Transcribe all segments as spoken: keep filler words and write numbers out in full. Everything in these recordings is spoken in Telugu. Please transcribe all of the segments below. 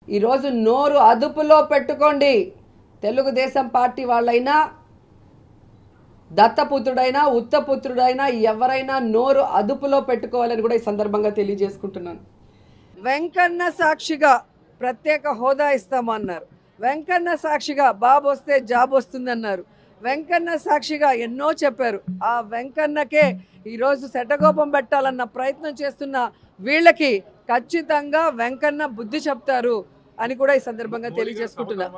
ఈరోజు నోరు అదుపులో పెట్టుకోండి. తెలుగుదేశం పార్టీ వాళ్ళైనా, దత్తపుత్రుడైనా, ఉత్తపుత్రుడైనా ఎవరైనా నోరు అదుపులో పెట్టుకోవాలని కూడా ఈ సందర్భంగా తెలియజేసుకుంటున్నాను. వెంకన్న సాక్షిగా ప్రత్యేక హోదా ఇస్తామన్నారు. వెంకన్న సాక్షిగా బాబు వస్తే జాబ్ వస్తుందన్నారు. వెంకన్న సాక్షిగా ఎన్నో చెప్పారు. ఆ వెంకన్నకే ఈరోజు శటగోపం పెట్టాలన్న ప్రయత్నం చేస్తున్న వీళ్ళకి ఖచ్చితంగా వెంకన్న బుద్ధి చెప్తారు అని కూడా ఈ సందర్భంగా తెలియజేసుకుంటున్నా.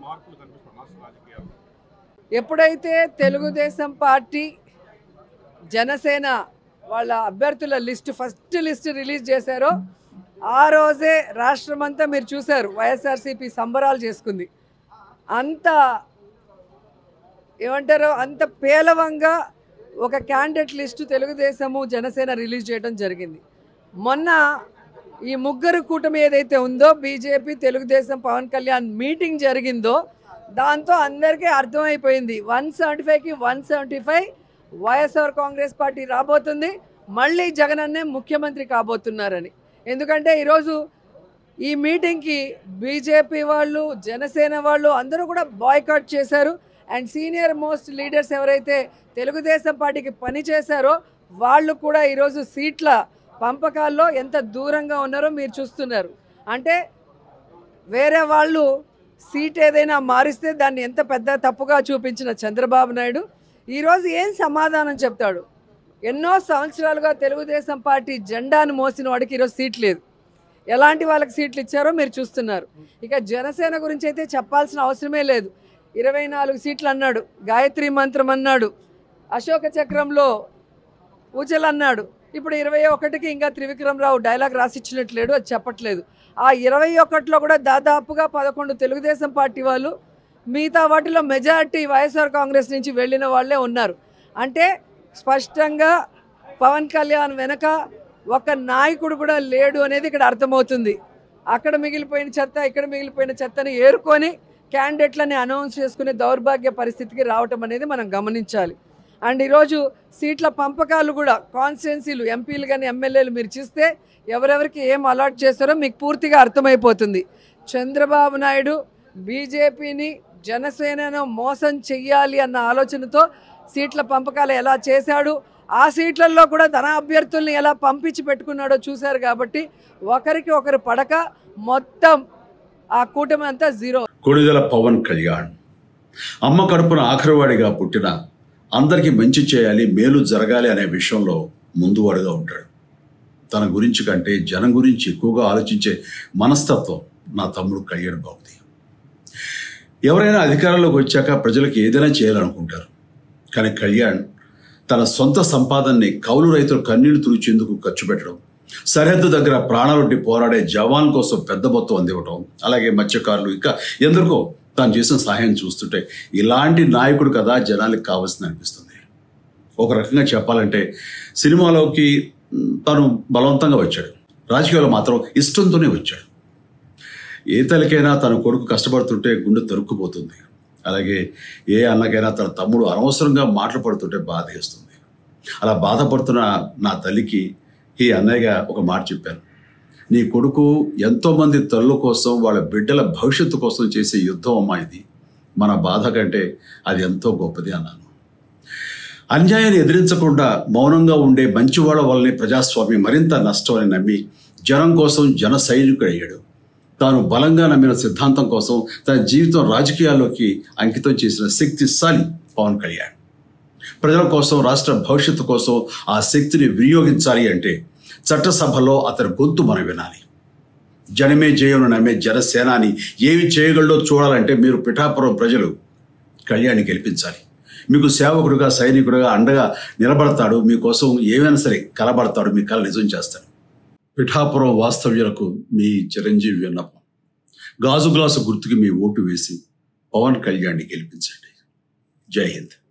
ఎప్పుడైతే తెలుగుదేశం పార్టీ, జనసేన వాళ్ళ అభ్యర్థుల లిస్టు ఫస్ట్ లిస్ట్ రిలీజ్ చేశారో ఆ రోజే రాష్ట్రమంతా మీరు చూశారు వైఎస్ఆర్సీపీ సంబరాలు చేసుకుంది. అంత ఏమంటారు, అంత పేలవంగా ఒక candidate list Telugudesam Janasena release చేయడం జరిగింది. మొన్న ఈ ముగ్గురు కూటమి ఏదైతే ఉందో, బీజేపీ, తెలుగుదేశం, పవన్ కళ్యాణ్ మీటింగ్ జరిగిందో దాంతో అందరికీ అర్థమైపోయింది వన్ సెవెంటీ ఫైవ్కి one seventy five YSR Congress party రాబోతుంది, మళ్ళీ జగన్ అన్నే ముఖ్యమంత్రి కాబోతున్నారని. ఎందుకంటే ఈరోజు ఈ మీటింగ్కి బీజేపీ వాళ్ళు, జనసేన వాళ్ళు అందరూ కూడా బాయ్కాట్ చేశారు. అండ్ సీనియర్ మోస్ట్ లీడర్స్ ఎవరైతే తెలుగుదేశం పార్టీకి పని చేశారో వాళ్ళు కూడా ఈరోజు సీట్ల పంపకాల్లో ఎంత దూరంగా ఉన్నారో మీరు చూస్తున్నారు. అంటే వేరే వాళ్ళు సీట్ ఏదైనా మారిస్తే దాన్ని ఎంత పెద్ద తప్పుగా చూపించిన చంద్రబాబు నాయుడు ఈరోజు ఏం సమాధానం చెప్తాడు? ఎన్నో సంవత్సరాలుగా తెలుగుదేశం పార్టీ జెండాను మోసిన వాడికి ఈరోజు సీట్ లేదు. ఎలాంటి వాళ్ళకి సీట్లు ఇచ్చారో మీరు చూస్తున్నారు. ఇక జనసేన గురించి అయితే చెప్పాల్సిన అవసరమే లేదు. ఇరవై నాలుగు సీట్లు అన్నాడు, గాయత్రి మంత్రం అన్నాడు, అశోక చక్రంలో పూజలు అన్నాడు. ఇప్పుడు ఇరవై ఒకటికి ఇంకా త్రివిక్రమరావు డైలాగ్ రాసిచ్చినట్లేడు, అది చెప్పట్లేదు. ఆ ఇరవై ఒకటిలో కూడా దాదాపుగా పదకొండు తెలుగుదేశం పార్టీ వాళ్ళు, మిగతా వాటిలో మెజారిటీ వైఎస్ఆర్ కాంగ్రెస్ నుంచి వెళ్ళిన వాళ్ళే ఉన్నారు. అంటే స్పష్టంగా పవన్ కళ్యాణ్ వెనక ఒక నాయకుడు కూడా లేడు అనేది ఇక్కడ అర్థమవుతుంది. అక్కడ మిగిలిపోయిన చెత్త, ఇక్కడ మిగిలిపోయిన చెత్తని ఏరుకొని క్యాండిడేట్లని అనౌన్స్ చేసుకునే దౌర్భాగ్య పరిస్థితికి రావటం అనేది మనం గమనించాలి. అండ్ ఈరోజు సీట్ల పంపకాలు కూడా కాన్స్టిట్యున్సీలు, ఎంపీలు కానీ ఎమ్మెల్యేలు మీరు చూస్తే ఎవరెవరికి ఏం అలాట్ చేస్తారో మీకు పూర్తిగా అర్థమైపోతుంది. చంద్రబాబు నాయుడు బీజేపీని, జనసేనను మోసం చెయ్యాలి అన్న ఆలోచనతో సీట్ల పంపకాలు ఎలా చేశాడు, ఆ సీట్లలో కూడా తన అభ్యర్థుల్ని ఎలా పంపించి పెట్టుకున్నాడో చూశారు. కాబట్టి ఒకరికి ఒకరు పడక మొత్తం ఆ కూటమి అంతా జీరో. కొణిదెల పవన్ కళ్యాణ్ అమ్మ కడుపున ఆఖరివాడిగా పుట్టిన, అందరికీ మంచి చేయాలి, మేలు జరగాలి అనే విషయంలో ముందువాడుగా ఉంటాడు. తన గురించి కంటే జనం గురించి ఎక్కువగా ఆలోచించే మనస్తత్వం నా తమ్ముడు కళ్యాణ్ బాబుది. ఎవరైనా అధికారంలోకి వచ్చాక ప్రజలకు ఏదైనా చేయాలనుకుంటారు. కానీ కళ్యాణ్ తన సొంత సంపాదనని కౌలు రైతులు కన్నీళ్లు తుడిచేందుకు ఖర్చు పెట్టడం, సరిహద్దు దగ్గర ప్రాణాలొడ్డి పోరాడే జవాన్ కోసం పెద్ద మొత్తం అందివ్వటం, అలాగే మత్స్యకారులు ఇంకా ఎందరికో తాను చేసిన సహాయం చూస్తుంటే ఇలాంటి నాయకుడు కదా జనానికి కావాల్సింది అనిపిస్తుంది. ఒక రకంగా చెప్పాలంటే సినిమాలోకి తను బలవంతంగా వచ్చాడు, రాజకీయాల్లో మాత్రం ఇష్టంతోనే వచ్చాడు. ఏ తల్లికైనా తన కొడుకు కష్టపడుతుంటే గుండె తరుక్కుపోతుంది. అలాగే ఏ అన్నకైనా తన తమ్ముడు అనవసరంగా మాటలు పడుతుంటే బాధ వేస్తుంది. అలా బాధపడుతున్న నా తల్లికి ఈ అన్నయ్యగా ఒక మాట చెప్పాను. నీ కొడుకు ఎంతోమంది తల్లుల కోసం, వాళ్ళ బిడ్డల భవిష్యత్తు కోసం చేసే యుద్ధం అమ్మా ఇది. మన బాధ కంటే అది ఎంతో గొప్పది అన్నాను. అన్యాయాన్ని ఎదిరించకుండా మౌనంగా ఉండే మంచివాళ్ళ వల్లనే ప్రజాస్వామ్యం మరింత నష్టం అని నమ్మి జనం కోసం జన సైనికుడు అయ్యాడు. తాను బలంగా నమ్మిన సిద్ధాంతం కోసం తన జీవితం రాజకీయాల్లోకి అంకితం చేసిన శక్తిశాలి పవన్ కళ్యాణ్. ప్రజల కోసం, రాష్ట్ర భవిష్యత్తు కోసం ఆ శక్తిని వినియోగించాలి అంటే చట్టసభలో అతని గొంతు మనం వినాలి. జనమే జయను నమ్మే జనసేనాని ఏమి చేయగలడో చూడాలంటే మీరు పిఠాపురం ప్రజలు కళ్యాణ్ని గెలిపించాలి. మీకు సేవకుడుగా, సైనికుడుగా అండగా నిలబడతాడు. మీకోసం ఏమైనా సరే కలబడతాడు, మీ కళ నిజం చేస్తాడు. పిఠాపురం వాస్తవ్యులకు మీ చిరంజీవి విన్నపం, గాజు గ్లాసు గుర్తుకి మీ ఓటు వేసి పవన్ కళ్యాణ్ని గెలిపించండి. జై హింద్.